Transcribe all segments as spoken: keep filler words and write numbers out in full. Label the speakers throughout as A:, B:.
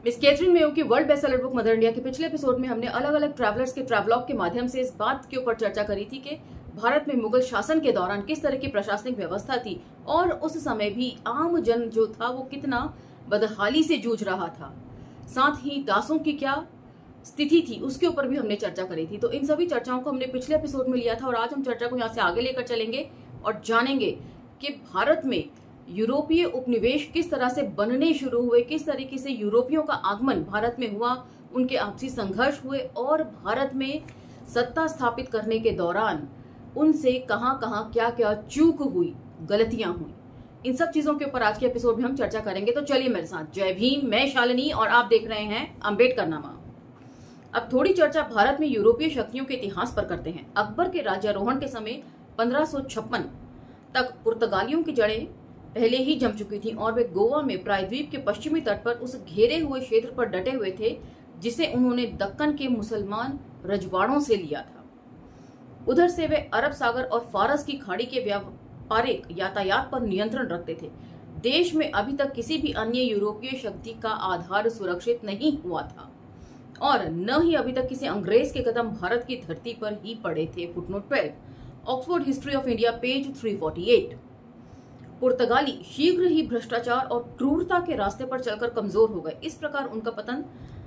A: Miss Katherine Mayo की world bestseller book Mother India के पिछले एपिसोड में हमने अलग अलग ट्रैवलर्स के ट्रैवलॉग के माध्यम से इस बात के ऊपर चर्चा करी थी कि भारत में मुगल शासन के दौरान किस तरह की प्रशासनिक व्यवस्था थी और उस समय भी आम जन जो था वो कितना बदहाली से जूझ रहा था। साथ ही दासों की क्या स्थिति थी उसके ऊपर भी हमने चर्चा करी थी। तो इन सभी चर्चाओं को हमने पिछले एपिसोड में लिया था और आज हम चर्चा को यहाँ से आगे लेकर चलेंगे और जानेंगे कि भारत में यूरोपीय उपनिवेश किस तरह से बनने शुरू हुए, किस तरीके से यूरोपियों का आगमन भारत में हुआ, उनके आपसी संघर्ष हुए और भारत में सत्ता स्थापित करने के दौरान उनसे कहां कहां क्या क्या चूक हुई, गलतियां हुई। इन सब चीजों के ऊपर आज के एपिसोड में हम चर्चा करेंगे। तो चलिए मेरे साथ। जय भीम, मैं शालिनी और आप देख रहे हैं अम्बेडकरनामा। अब थोड़ी चर्चा भारत में यूरोपीय शक्तियों के इतिहास पर करते हैं। अकबर के राज्यारोहण के समय पंद्रह सौ छप्पन तक पुर्तगालियों की जड़ें पहले ही जम चुकी थी और वे गोवा में प्रायद्वीप के पश्चिमी तट पर उस घेरे हुए क्षेत्र पर डटे हुए थे जिसे उन्होंने दक्कन के मुसलमान रजवाड़ों से लिया था। उधर से वे अरब सागर और फारस की खाड़ी के व्यापारिक यातायात पर नियंत्रण रखते थे। देश में अभी तक किसी भी अन्य यूरोपीय शक्ति का आधार सुरक्षित नहीं हुआ था और न ही अभी तक किसी अंग्रेज के कदम भारत की धरती पर ही पड़े थे। Footnote twelve, Oxford history of India, page तीन सौ अड़तालीस। पुर्तगाली शीघ्र ही भ्रष्टाचार और क्रूरता के रास्ते पर चलकर कमजोर हो गए। इस प्रकार उनका पतन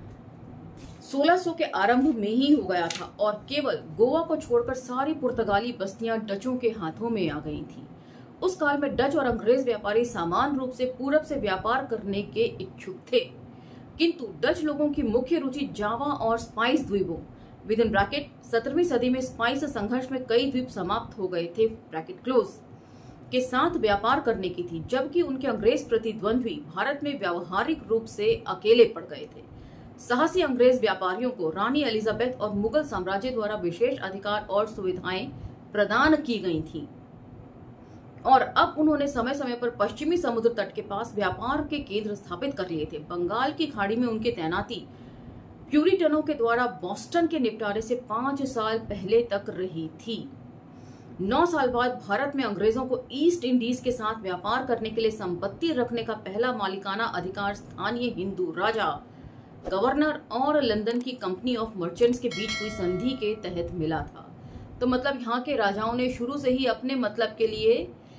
A: सोलह सौ के आरंभ में ही हो गया था और केवल गोवा को छोड़कर सारी पुर्तगाली बस्तियां डचों के हाथों में आ गई थी। उस काल में डच और अंग्रेज व्यापारी समान रूप से पूरब से व्यापार करने के इच्छुक थे, किंतु डच लोगों की मुख्य रुचि जावा और स्पाइस द्वीपों विद इन ब्रैकेट सत्रहवीं सदी में स्पाइस संघर्ष में कई द्वीप समाप्त हो गए थे ब्रैकेट क्लोज के साथ व्यापार करने की थी, जबकि उनके अंग्रेज प्रतिद्वंद्वी भारत में व्यावहारिक रूप से अकेले पड़ गए थे। साहसी अंग्रेज व्यापारियों को रानी एलिजाबेथ और मुगल साम्राज्य द्वारा विशेष अधिकार और सुविधाएं प्रदान की गई थीं और अब उन्होंने समय समय पर पश्चिमी समुद्र तट के पास व्यापार के केंद्र स्थापित कर लिए थे। बंगाल की खाड़ी में उनकी तैनाती प्यूरिटनों के द्वारा बोस्टन के निपटारे से पांच साल पहले तक रही थी। नौ साल बाद भारत में अंग्रेजों को ईस्ट इंडीज के साथ व्यापार करने के लिए संपत्ति रखने का पहला मालिकाना अधिकार स्थानीय हिंदू राजा, गवर्नर और लंदन की कंपनी ऑफ मर्चेंट्स के बीच हुई संधि के तहत मिला था। तो मतलब यहाँ के राजाओं ने शुरू से ही अपने मतलब के लिए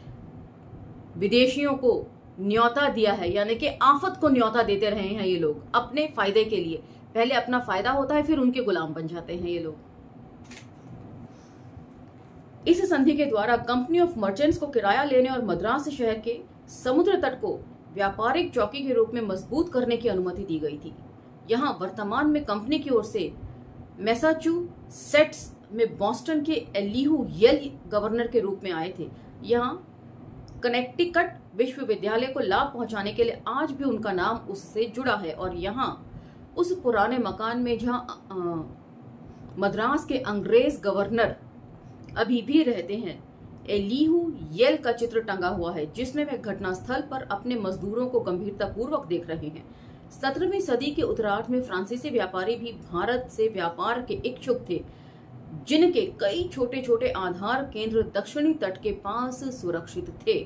A: विदेशियों को न्योता दिया है, यानी कि आफत को न्योता देते रहे हैं ये लोग अपने फायदे के लिए। पहले अपना फायदा होता है, फिर उनके गुलाम बन जाते हैं ये लोग। इस संधि के द्वारा कंपनी ऑफ मर्चेंट्स को किराया लेने और मद्रास शहर के समुद्र तट को व्यापारिक चौकी के रूप में मजबूत करने की अनुमति दी गई थी। यहाँ वर्तमान में कंपनी की ओर से मैसाचुसेट्स में बोस्टन के एलिहू येल गवर्नर के रूप में आए थे। यहाँ कनेक्टिकट विश्वविद्यालय को लाभ पहुंचाने के लिए आज भी उनका नाम उससे जुड़ा है और यहाँ उस पुराने मकान में जहाँ मद्रास के अंग्रेज गवर्नर अभी भी रहते हैं, एलिहू येल का चित्र टंगा हुआ है जिसमें वे घटनास्थल पर अपने मजदूरों को गंभीरता पूर्वक देख रहे हैं। सत्रहवीं सदी के उत्तरार्ध में फ्रांसीसी व्यापारी भी भारत से व्यापार के इच्छुक थे, जिनके कई छोटे छोटे आधार केंद्र दक्षिणी तट के पास सुरक्षित थे।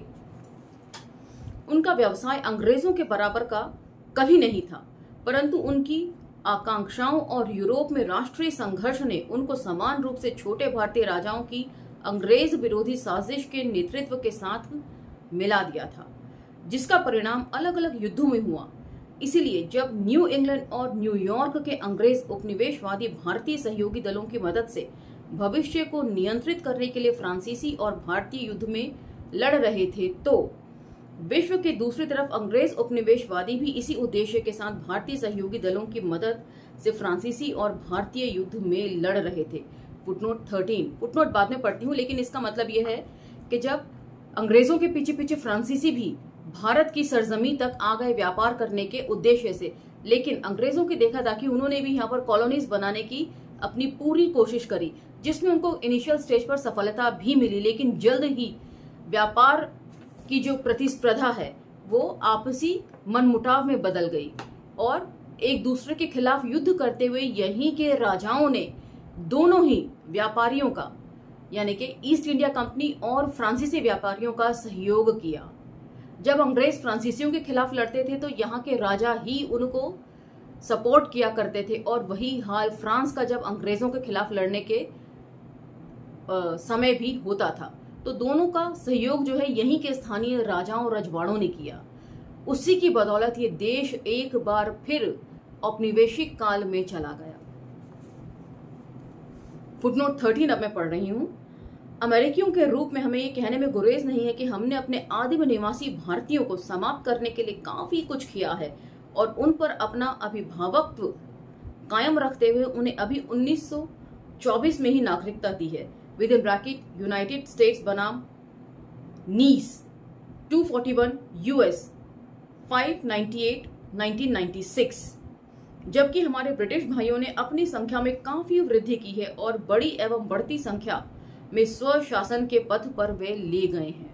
A: उनका व्यवसाय अंग्रेजों के बराबर का कभी नहीं था, परंतु उनकी आकांक्षाओं और यूरोप में राष्ट्रीय संघर्ष ने उनको समान रूप से छोटे भारतीय राजाओं की अंग्रेज विरोधी साजिश के नेतृत्व के साथ मिला दिया था, जिसका परिणाम अलग अलग युद्धों में हुआ। इसीलिए जब न्यू इंग्लैंड और न्यूयॉर्क के अंग्रेज उपनिवेशवादी भारतीय सहयोगी दलों की मदद से भविष्य को नियंत्रित करने के लिए फ्रांसीसी और भारतीय युद्ध में लड़ रहे थे, तो विश्व के दूसरी तरफ अंग्रेज उपनिवेशवादी भी इसी उद्देश्य के साथ भारतीय सहयोगी दलों की मदद से फ्रांसीसी और भारतीय युद्ध में लड़ रहे थे। फुटनोट थर्टीन, फुटनोट बाद में पढ़ती हूँ, लेकिन इसका मतलब यह है कि जब अंग्रेजों के पीछे पीछे फ्रांसीसी भी भारत की सरजमी तक आ गए व्यापार करने के उद्देश्य से, लेकिन अंग्रेजों की देखा ताकि उन्होंने भी यहाँ पर कॉलोनीज बनाने की अपनी पूरी कोशिश करी, जिसमें उनको इनिशियल स्टेज पर सफलता भी मिली, लेकिन जल्द ही व्यापार की जो प्रतिस्पर्धा है वो आपसी मनमुटाव में बदल गई और एक दूसरे के खिलाफ युद्ध करते हुए यहीं के राजाओं ने दोनों ही व्यापारियों का, यानी कि ईस्ट इंडिया कंपनी और फ्रांसीसी व्यापारियों का सहयोग किया। जब अंग्रेज फ्रांसीसियों के खिलाफ लड़ते थे तो यहाँ के राजा ही उनको सपोर्ट किया करते थे, और वही हाल फ्रांस का जब अंग्रेजों के खिलाफ लड़ने के आ, समय भी होता था। तो दोनों का सहयोग जो है यहीं के स्थानीय राजाओं और रजवाड़ों ने किया। उसी की बदौलत ये देश एक बार फिर औपनिवेशिक काल में चला गया। फुटनोट थर्टीन अब मैं पढ़ रही हूं। अमेरिकियों के रूप में हमें ये कहने में गुरेज नहीं है कि हमने अपने आदिम निवासी भारतीयों को समाप्त करने के लिए काफी कुछ किया है और उन पर अपना अभिभावकत्व कायम रखते हुए उन्हें अभी उन्नीस सौ चौबीस में ही नागरिकता दी है। With in bracket United States बनाम Nice two forty one US five ninety eight nineteen ninety six. जबकि हमारे ब्रिटिश भाइयों ने अपनी संख्या में काफी वृद्धि की है और बड़ी एवं बढ़ती संख्या में स्वशासन के पथ पर वे ले गए हैं।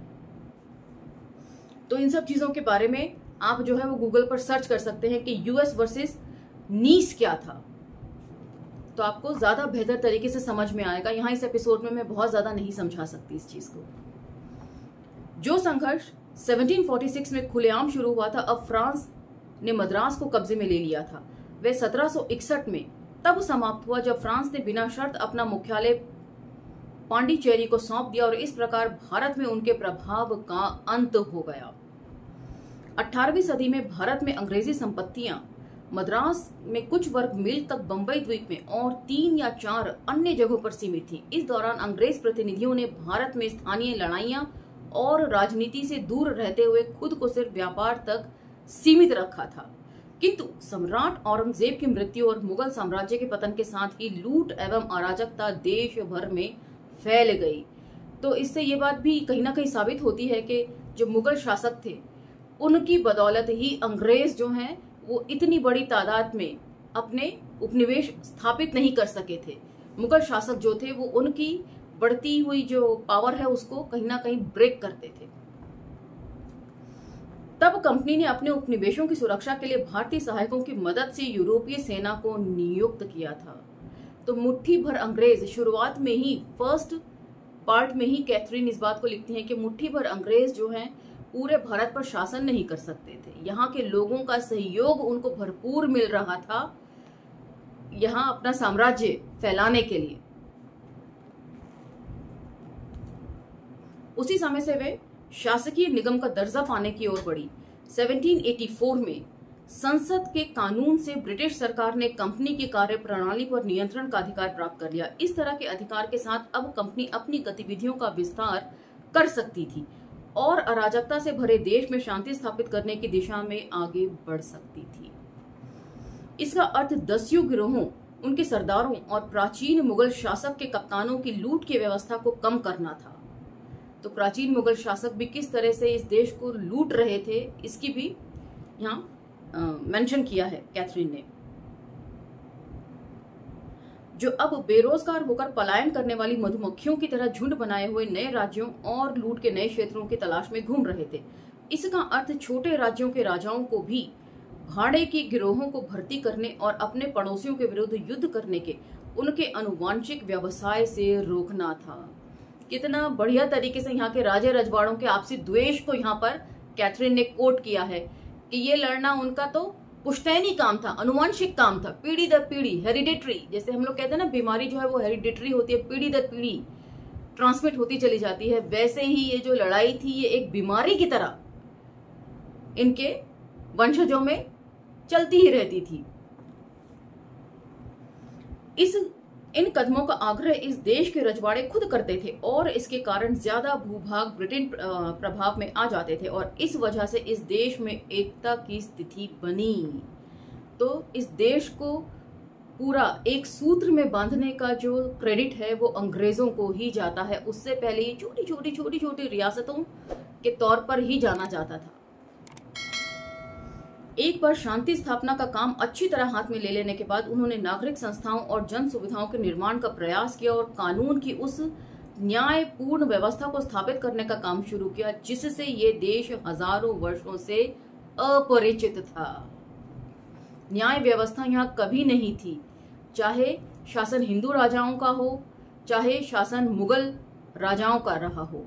A: तो इन सब चीजों के बारे में आप जो है वो गूगल पर सर्च कर सकते हैं कि यूएस वर्सेस नीस क्या था, तो आपको ज्यादा बेहतर तरीके से समझ में आएगा। यहां इस एपिसोड में मैं बहुत ज्यादा नहीं समझा सकती इस चीज को। जो संघर्ष सत्रह सौ छियालीस में खुलेआम शुरू हुआ था, अब फ्रांस ने मद्रास को कब्जे में ले लिया था। वह सत्रह सौ इकसठ में तब समाप्त हुआ जब फ्रांस ने बिना शर्त अपना मुख्यालय पांडिचेरी को सौंप दिया और इस प्रकार भारत में उनके प्रभाव का अंत हो गया। अठारहवीं सदी में भारत में अंग्रेजी संपत्तियां मद्रास में कुछ वर्ग मील तक बंबई द्वीप में और तीन या चार अन्य जगहों पर सीमित थी। इस दौरान अंग्रेज प्रतिनिधियों ने भारत में स्थानीय लड़ाइयां और राजनीति से दूर रहते हुए खुद को सिर्फ व्यापार तक सीमित रखा था। किंतु सम्राट औरंगजेब की मृत्यु और मुगल साम्राज्य के पतन के साथ ही लूट एवं अराजकता देश भर में फैल गई। तो इससे ये बात भी कहीं ना कहीं साबित होती है कि जो मुगल शासक थे उनकी बदौलत ही अंग्रेज जो हैं वो इतनी बड़ी तादाद में अपने उपनिवेश स्थापित नहीं कर सके थे। मुगल शासक जो थे वो उनकी बढ़ती हुई जो पावर है उसको कहीं ना कहीं ब्रेक करते थे। तब कंपनी ने अपने उपनिवेशों की सुरक्षा के लिए भारतीय सहायकों की मदद से यूरोपीय सेना को नियुक्त किया था। तो मुट्ठी भर अंग्रेज शुरुआत में ही फर्स्ट पार्ट में ही कैथरीन इस बात को लिखती हैं कि मुट्ठी भर अंग्रेज जो हैं पूरे भारत पर शासन नहीं कर सकते थे। यहाँ के लोगों का सहयोग उनको भरपूर मिल रहा था यहाँ अपना साम्राज्य फैलाने के लिए। उसी समय से वे शासकीय निगम का दर्जा पाने की ओर बढ़ी। सत्रह सौ चौरासी में संसद के कानून से ब्रिटिश सरकार ने कंपनी की कार्यप्रणाली पर नियंत्रण का अधिकार प्राप्त कर लिया। इस तरह के अधिकार के साथ अब कंपनी अपनी गतिविधियों का विस्तार कर सकती थी और अराजकता से भरे देश में शांति स्थापित करने की दिशा में आगे बढ़ सकती थी। इसका अर्थ दस्यु गिरोहों, उनके सरदारों और प्राचीन मुगल शासक के कप्तानों की लूट की व्यवस्था को कम करना था। तो प्राचीन मुगल शासक भी किस तरह से इस देश को लूट रहे थे इसकी भी यहाँ मेंशन किया है कैथरीन ने। जो अब बेरोजगार होकर पलायन करने वाली मधुमक्खियों की तरह झुंड बनाए हुए नए राज्यों और लूट के नए क्षेत्रों की तलाश में घूम रहे थे। इसका अर्थ छोटे राज्यों के राजाओं को भी भाड़े की गिरोहों को भर्ती करने और अपने पड़ोसियों के विरुद्ध युद्ध करने के उनके अनुवांशिक व्यवसाय से रोकना था। कितना बढ़िया तरीके से यहाँ के राजे रजवाड़ों के आपसी द्वेष को यहाँ पर कैथरीन ने कोट किया है कि ये लड़ना उनका तो पुश्तैनी काम था, अनुवांशिक काम था, पीढ़ी दर पीढ़ी, हेरिडेटरी। जैसे हम लोग कहते हैं ना बीमारी जो है वो हेरिडेटरी होती है, पीढ़ी दर पीढ़ी ट्रांसमिट होती चली जाती है। वैसे ही ये जो लड़ाई थी ये एक बीमारी की तरह इनके वंशजों में चलती ही रहती थी। इस इन कदमों का आग्रह इस देश के रजवाड़े खुद करते थे और इसके कारण ज्यादा भूभाग ब्रिटेन प्रभाव में आ जाते थे और इस वजह से इस देश में एकता की स्थिति बनी। तो इस देश को पूरा एक सूत्र में बांधने का जो क्रेडिट है वो अंग्रेजों को ही जाता है। उससे पहले ये छोटी छोटी छोटी छोटी रियासतों के तौर पर ही जाना जाता था। एक बार शांति स्थापना का काम अच्छी तरह हाथ में ले लेने के बाद उन्होंने नागरिक संस्थाओं और जन सुविधाओं के निर्माण का प्रयास किया और कानून की उस न्यायपूर्ण व्यवस्था को स्थापित करने का काम शुरू किया जिससे ये देश हजारों वर्षों से अपरिचित था। न्याय व्यवस्था यहाँ कभी नहीं थी, चाहे शासन हिंदू राजाओं का हो चाहे शासन मुगल राजाओं का रहा हो।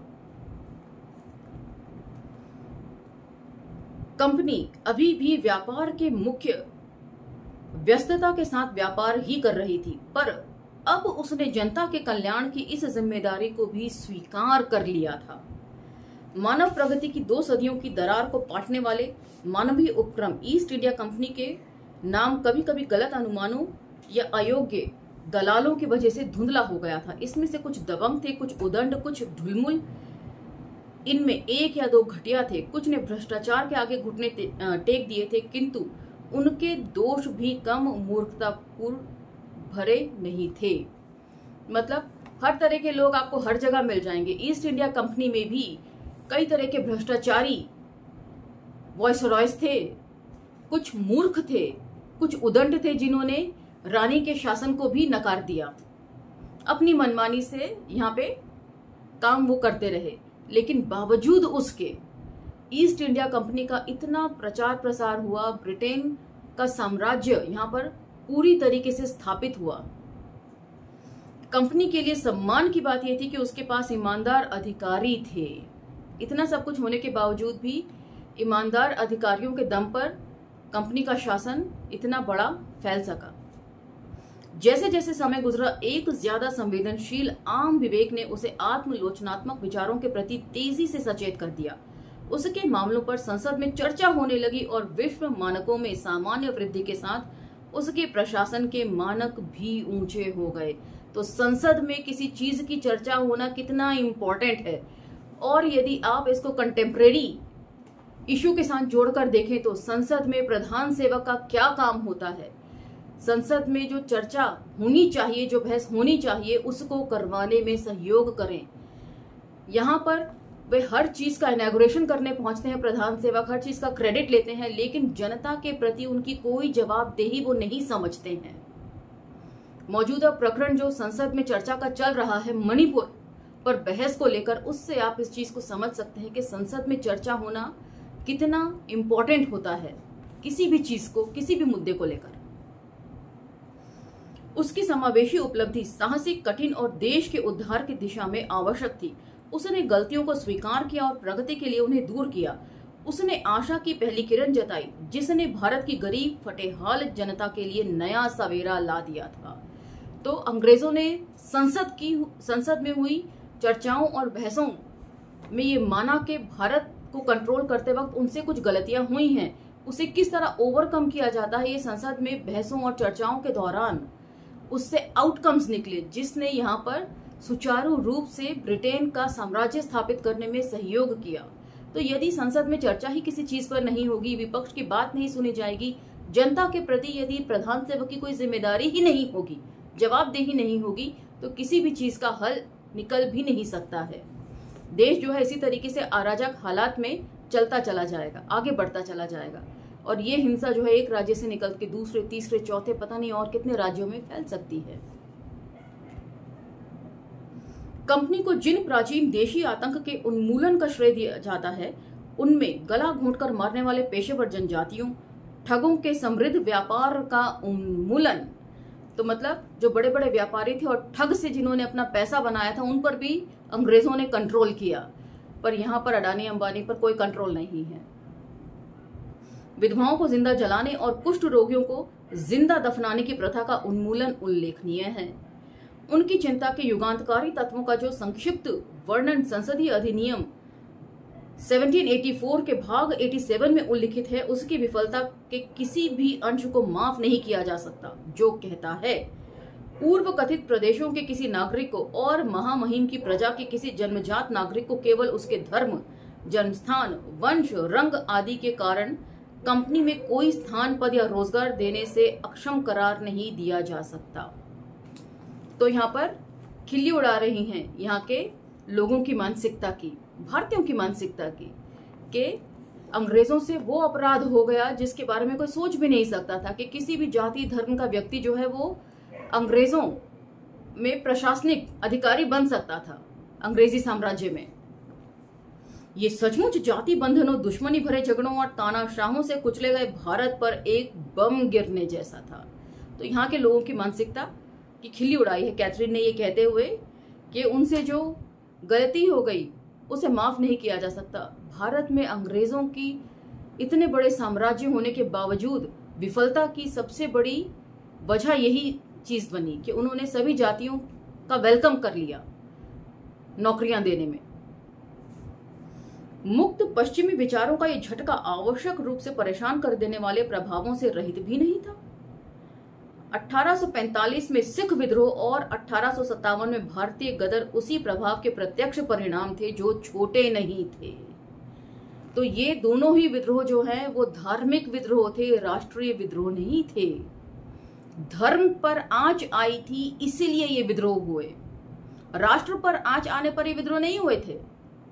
A: कंपनी अभी भी व्यापार के मुख्य व्यस्तता के साथ व्यापार ही कर रही थी, पर अब उसने जनता के कल्याण की इस जिम्मेदारी को भी स्वीकार कर लिया था। मानव प्रगति की दो सदियों की दरार को पाटने वाले मानवीय उपक्रम ईस्ट इंडिया कंपनी के नाम कभी कभी गलत अनुमानों या अयोग्य दलालों की वजह से धुंधला हो गया था। इसमें से कुछ दबंग थे, कुछ उदंड, कुछ ढुलमुल, इनमें एक या दो घटिया थे, कुछ ने भ्रष्टाचार के आगे घुटने टेक दिए थे, किंतु उनके दोष भी कम मूर्खतापूर्ण भरे नहीं थे। मतलब हर तरह के लोग आपको हर जगह मिल जाएंगे। ईस्ट इंडिया कंपनी में भी कई तरह के भ्रष्टाचारी वॉइसरॉयस थे, कुछ मूर्ख थे, कुछ उदंड थे जिन्होंने रानी के शासन को भी नकार दिया। अपनी मनमानी से यहाँ पे काम वो करते रहे, लेकिन बावजूद उसके ईस्ट इंडिया कंपनी का इतना प्रचार प्रसार हुआ, ब्रिटेन का साम्राज्य यहाँ पर पूरी तरीके से स्थापित हुआ। कंपनी के लिए सम्मान की बात यह थी कि उसके पास ईमानदार अधिकारी थे। इतना सब कुछ होने के बावजूद भी ईमानदार अधिकारियों के दम पर कंपनी का शासन इतना बड़ा फैल सका। जैसे जैसे समय गुजरा, एक ज्यादा संवेदनशील आम विवेक ने उसे आत्मलोचनात्मक विचारों के प्रति तेजी से सचेत कर दिया। उसके मामलों पर संसद में चर्चा होने लगी और विश्व मानकों में सामान्य वृद्धि के साथ उसके प्रशासन के मानक भी ऊंचे हो गए। तो संसद में किसी चीज की चर्चा होना कितना इम्पोर्टेंट है, और यदि आप इसको कंटेम्प्रेरी इशू के साथ जोड़कर देखें तो संसद में प्रधान सेवक का क्या काम होता है। संसद में जो चर्चा होनी चाहिए, जो बहस होनी चाहिए, उसको करवाने में सहयोग करें। यहाँ पर वे हर चीज का इनॉग्रेशन करने पहुंचते हैं, प्रधान सेवक हर चीज का क्रेडिट लेते हैं, लेकिन जनता के प्रति उनकी कोई जवाबदेही वो नहीं समझते हैं। मौजूदा प्रकरण जो संसद में चर्चा का चल रहा है मणिपुर पर बहस को लेकर, उससे आप इस चीज को समझ सकते हैं कि संसद में चर्चा होना कितना इंपॉर्टेंट होता है किसी भी चीज को, किसी भी मुद्दे को लेकर। उसकी समावेशी उपलब्धि साहसिक, कठिन और देश के उद्धार की दिशा में आवश्यक थी। उसने गलतियों को स्वीकार किया और प्रगति के लिए उन्हें दूर किया। उसने आशा की पहली किरण जताई, जिसने भारत की गरीब फटेहाल जनता के लिए नया सवेरा ला दिया था। तो अंग्रेजों ने संसद की संसद में हुई चर्चाओं और बहसों में ये माना कि भारत को कंट्रोल करते वक्त उनसे कुछ गलतियां हुई हैं, उसे किस तरह ओवरकम किया जाता है, ये संसद में बहसों और चर्चाओं के दौरान उससे आउटकम्स निकले, जिसने यहाँ पर सुचारू रूप से ब्रिटेन का साम्राज्य स्थापित करने में सहयोग किया। तो यदि संसद में चर्चा ही किसी चीज पर नहीं होगी, विपक्ष की बात नहीं सुनी जाएगी, जनता के प्रति यदि प्रधान सेवक की कोई जिम्मेदारी ही नहीं होगी, जवाबदेही नहीं होगी, तो किसी भी चीज का हल निकल भी नहीं सकता है। देश जो है इसी तरीके से अराजक हालात में चलता चला जाएगा, आगे बढ़ता चला जाएगा, और ये हिंसा जो है एक राज्य से निकल के दूसरे, तीसरे, चौथे, पता नहीं और कितने राज्यों में फैल सकती है। कंपनी को जिन प्राचीन देशी आतंक के उन्मूलन का श्रेय दिया जाता है, उनमें गला घोंटकर मारने वाले पेशेवर जनजातियों, ठगों के समृद्ध व्यापार का उन्मूलन, तो मतलब जो बड़े बड़े व्यापारी थे और ठग से जिन्होंने अपना पैसा बनाया था, उन पर भी अंग्रेजों ने कंट्रोल किया। पर यहाँ पर अडानी अंबानी पर कोई कंट्रोल नहीं है। विधवाओं को जिंदा जलाने और कुष्ठ रोगियों को जिंदा दफनाने की प्रथा का उन्मूलन उल्लेखनीय है। उनकी चिंता के युगांतकारी तत्वों का जो संक्षिप्त वर्णन संसदीय अधिनियम सत्रह सौ चौरासी के भाग सत्तासी में उल्लिखित है, उसकी विफलता के किसी भी अंश को माफ नहीं किया जा सकता, जो कहता है पूर्व कथित प्रदेशों के किसी नागरिक को और महामहिम की प्रजा के किसी जन्मजात नागरिक को केवल उसके धर्म, जन्मस्थान, वंश, रंग आदि के कारण कंपनी में कोई स्थान, पद या रोजगार देने से अक्षम करार नहीं दिया जा सकता। तो यहाँ पर खिल्ली उड़ा रही हैं यहाँ के लोगों की मानसिकता की, भारतीयों की मानसिकता की, कि अंग्रेजों से वो अपराध हो गया जिसके बारे में कोई सोच भी नहीं सकता था कि किसी भी जाति धर्म का व्यक्ति जो है वो अंग्रेजों में प्रशासनिक अधिकारी बन सकता था अंग्रेजी साम्राज्य में। ये सचमुच जाति बंधनों, दुश्मनी भरे झगड़ों और तानाशाहों से कुचले गए भारत पर एक बम गिरने जैसा था। तो यहाँ के लोगों की मानसिकता की खिल्ली उड़ाई है कैथरीन ने, ये कहते हुए कि उनसे जो गलती हो गई उसे माफ नहीं किया जा सकता। भारत में अंग्रेजों की इतने बड़े साम्राज्य होने के बावजूद विफलता की सबसे बड़ी वजह यही चीज बनी कि उन्होंने सभी जातियों का वेलकम कर लिया नौकरियां देने में। मुक्त पश्चिमी विचारों का यह झटका आवश्यक रूप से परेशान कर देने वाले प्रभावों से रहित भी नहीं था। अठारह सौ पैंतालीस में सिख विद्रोह और अठारह सौ सत्तावन में भारतीय गदर उसी प्रभाव के प्रत्यक्ष परिणाम थे, जो छोटे नहीं थे। तो ये दोनों ही विद्रोह जो हैं वो धार्मिक विद्रोह थे, राष्ट्रीय विद्रोह नहीं थे। धर्म पर आंच आई थी इसीलिए ये विद्रोह हुए, राष्ट्र पर आंच आने पर ये विद्रोह नहीं हुए थे।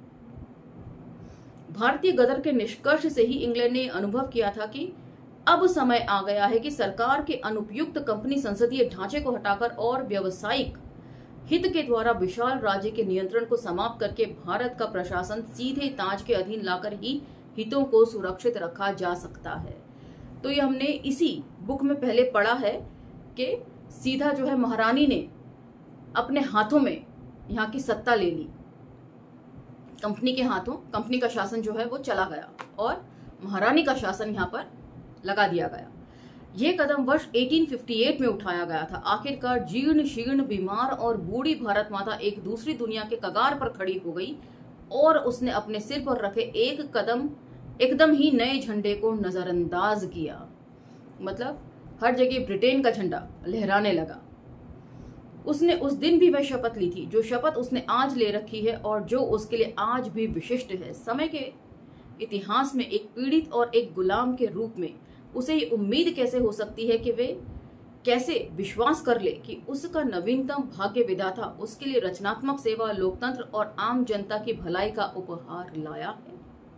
A: भारतीय गदर के निष्कर्ष से ही इंग्लैंड ने अनुभव किया था कि अब समय आ गया है कि सरकार के अनुपयुक्त कंपनी संसदीय ढांचे को हटाकर और व्यावसायिक हित के द्वारा विशाल राज्य के नियंत्रण को समाप्त करके भारत का प्रशासन सीधे ताज के अधीन लाकर ही हितों को सुरक्षित रखा जा सकता है। तो ये हमने इसी बुक में पहले पढ़ा है कि सीधा जो है महारानी ने अपने हाथों में यहाँ की सत्ता ले ली, कंपनी के हाथों कंपनी का शासन जो है वो चला गया और महारानी का शासन यहाँ पर लगा दिया गया। यह कदम वर्ष अठारह सौ अट्ठावन में उठाया गया था। आखिरकार जीर्ण शीर्ण, बीमार और बूढ़ी भारत माता एक दूसरी दुनिया के कगार पर खड़ी हो गई और उसने अपने सिर पर रखे एक कदम एकदम ही नए झंडे को नजरअंदाज किया। मतलब हर जगह ब्रिटेन का झंडा लहराने लगा। उसने उस दिन भी वह शपथ ली थी, जो शपथ उसने आज ले रखी है और जो उसके लिए आज भी विशिष्ट है। समय के इतिहास में एक पीड़ित और एक गुलाम के रूप में उसे ये उम्मीद कैसे हो सकती है कि वे कैसे विश्वास कर ले कि उसका नवीनतम भाग्य विधाता उसके लिए रचनात्मक सेवा, लोकतंत्र और आम जनता की भलाई का उपहार लाया है।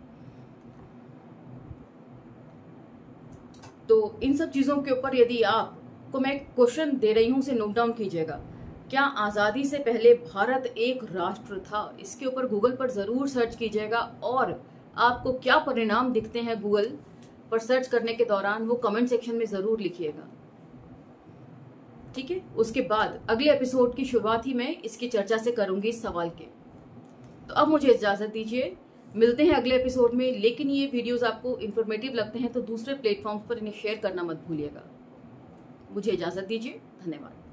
A: तो इन सब चीजों के ऊपर यदि आपको मैं क्वेश्चन दे रही हूं, उसे नोट डाउन कीजिएगा। क्या आजादी से पहले भारत एक राष्ट्र था? इसके ऊपर गूगल पर जरूर सर्च कीजिएगा और आपको क्या परिणाम दिखते हैं गूगल पर सर्च करने के दौरान वो कमेंट सेक्शन में जरूर लिखिएगा। ठीक है, उसके बाद अगले एपिसोड की शुरुआत ही मैं इसकी चर्चा से करूंगी इस सवाल के। तो अब मुझे इजाजत दीजिए, मिलते हैं अगले एपिसोड में। लेकिन ये वीडियोस आपको इंफॉर्मेटिव लगते हैं तो दूसरे प्लेटफॉर्म्स पर इन्हें शेयर करना मत भूलिएगा। मुझे इजाजत दीजिए, धन्यवाद।